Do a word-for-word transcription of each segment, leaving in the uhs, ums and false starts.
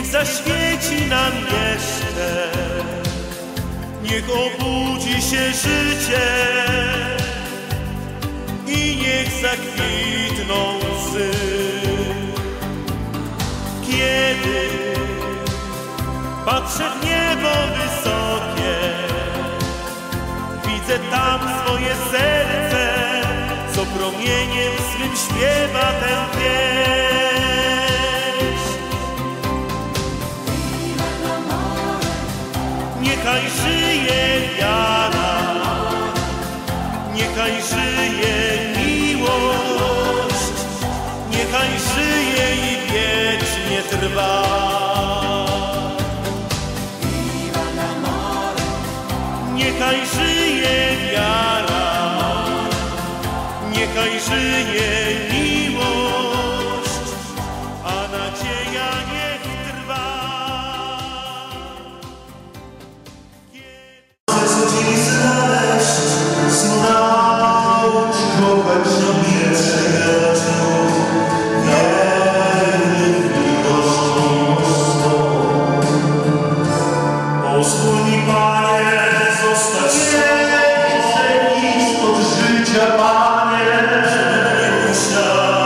zaświeci nam jeszcze, niech obudzi się życie i niech zakwitną łzy. Kiedy patrzę w niebo wysokie, widzę tam swoje serce, co promieniem swym śpiewa tę pieśń. Niechaj żyje wiara, niechaj żyje miłość, niechaj żyje i wiecznie trwa. Niechaj żyje wiara, niechaj żyje miłość, a nadzieja niech trwa. Codziennie znaleźć, znać, kochać mnie przyjaciół, wiernych miłością swą. Pozwól mi, Panie, zostać więcej niż od życia, Panie, żeby nie musiał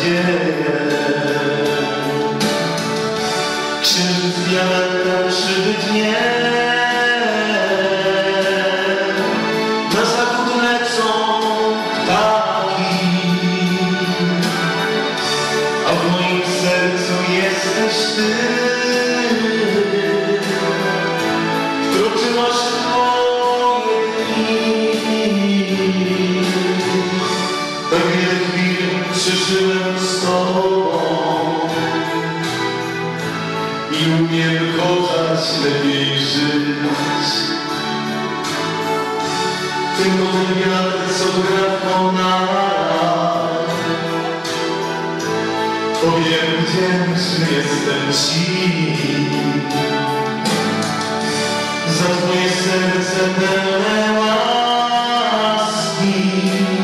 nadzieję. Księżyc diamentem przybyć nie. Na zachód lecą ptaki, a w moim sercu jesteś Ty. Wkroczyłaś w moje dni. Tak wiele chwil przeżyłem z Tobą i umiem kochać, lepiej żyć. Tylko ten wiatr, co gra w konarach, powiem, wdzięczny jestem Ci za Twoje serce pełne łaski.